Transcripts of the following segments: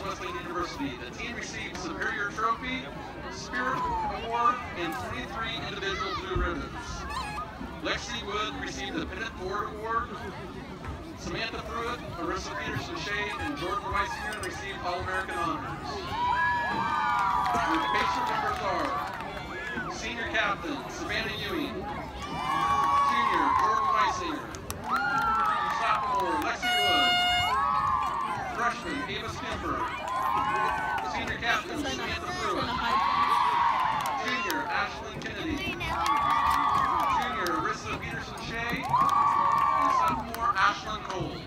Wesleyan University. The team received Superior Trophy, Spirit Award, and 23 individual blue ribbons. Lexi Wood received the Pennant Board Award. Samantha Pruitt, Marissa Peterson-Shea, and Jordan Weisinger received All-American honors. Your Pacer members are Senior Captain Savannah Ewing, Junior Jordan Weisinger, Sophomore Lexi Wood, Freshman Ava Skimper, Senior Captain Samantha Pruitt, Junior Ashlyn Kennedy, Junior Marissa Peterson-Shea, and Sophomore Ashlyn Cole.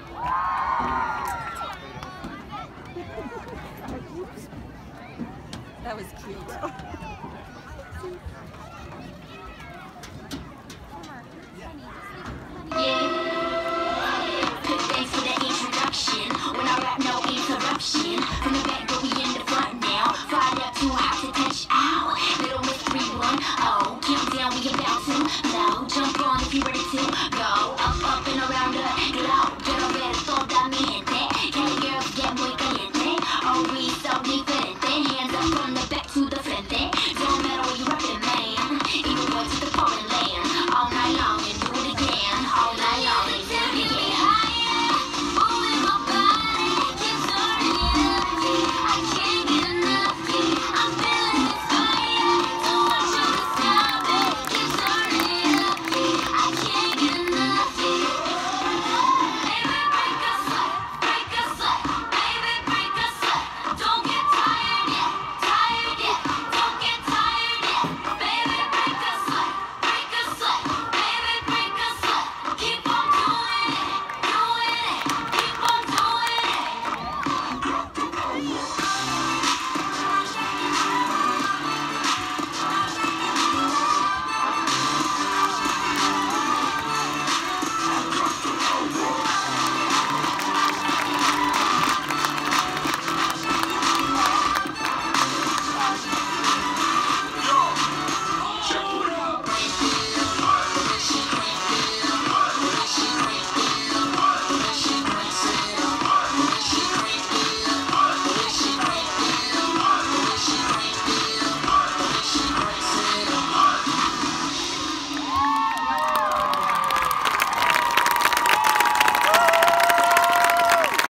That was cute.